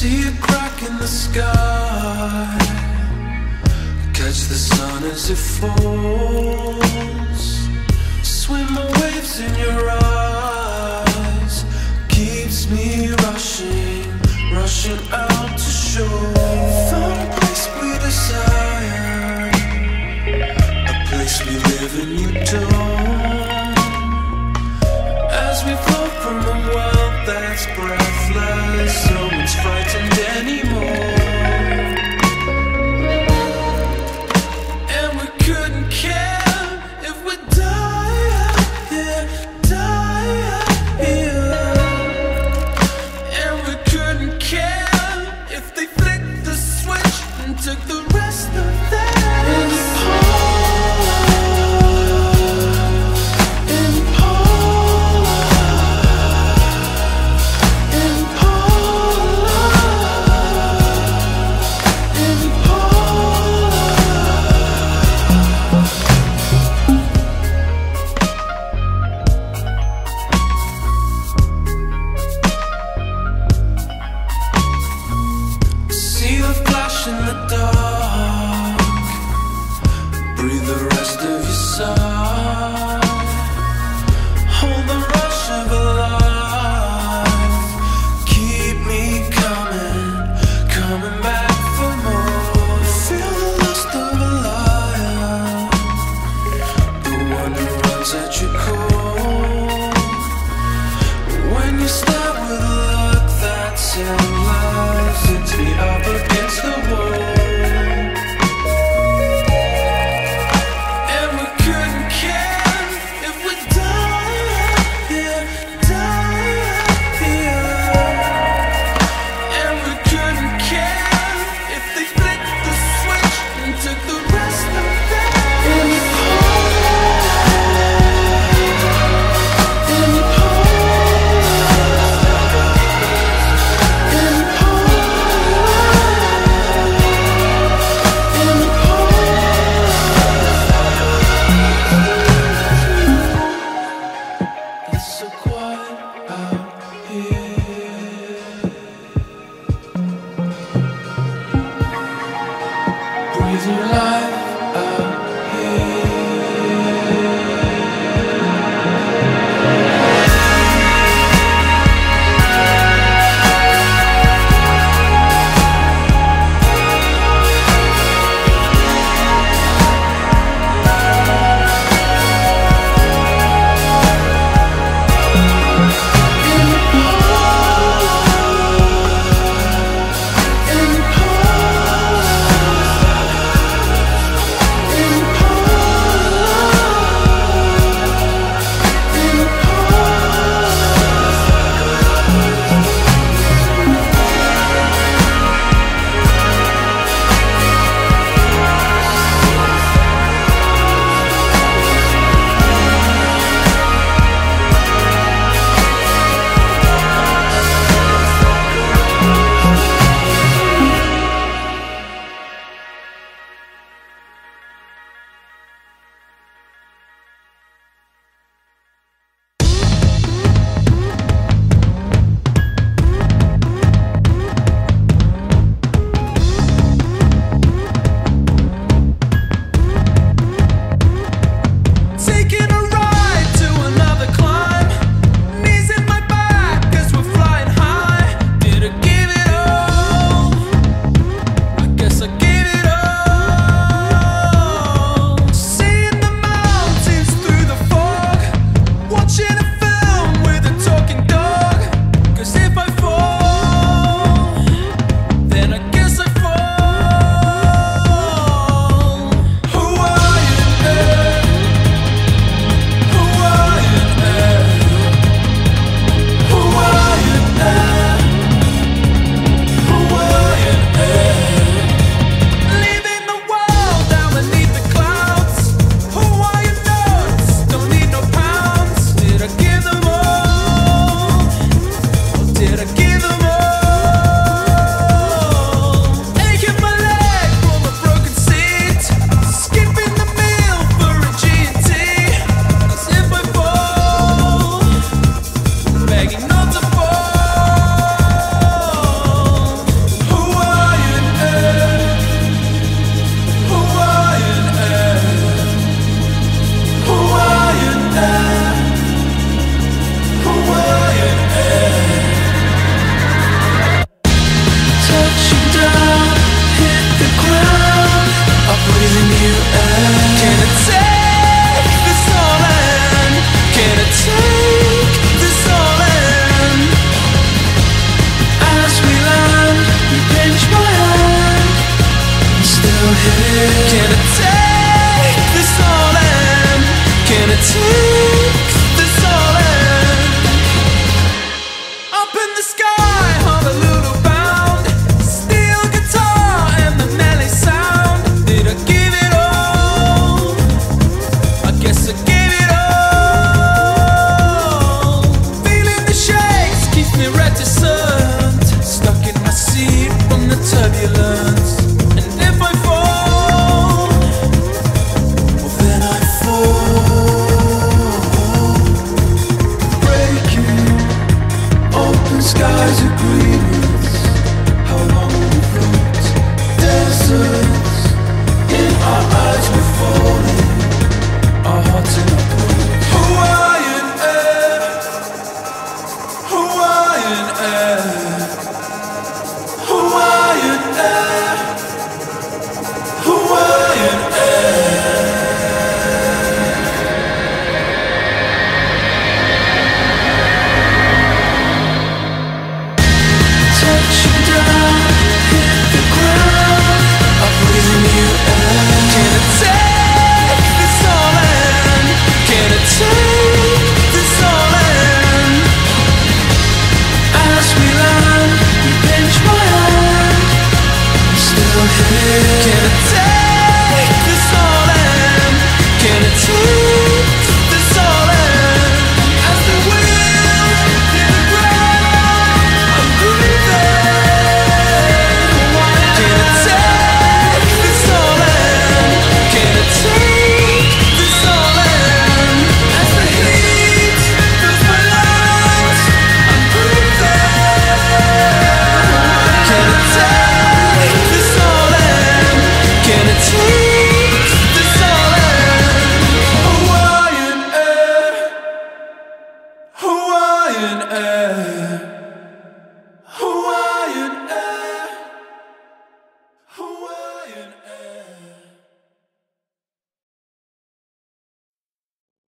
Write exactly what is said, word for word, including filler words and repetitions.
See a crack in the sky, catch the sun as it falls. Swim the waves in your eyes, keeps me rushing, rushing out to shore. Found a place we desire, a place we live and you don't. As we float from a world that's breathless, no one's frightened anymore. And we couldn't care if we die out here, die out here. And we couldn't care if they flicked the switch and took the rest of that. In the dark, breathe the rest of your sigh. Hold the rush of a life, keep me coming, coming back for more. Feel the lust of a lion, the one who runs at your core. When you start with a look that's in life, sends me up against the wall. And we couldn't care if we die out here, die out here. And we couldn't care if they flicked the switch and took the rest of that. And eternity.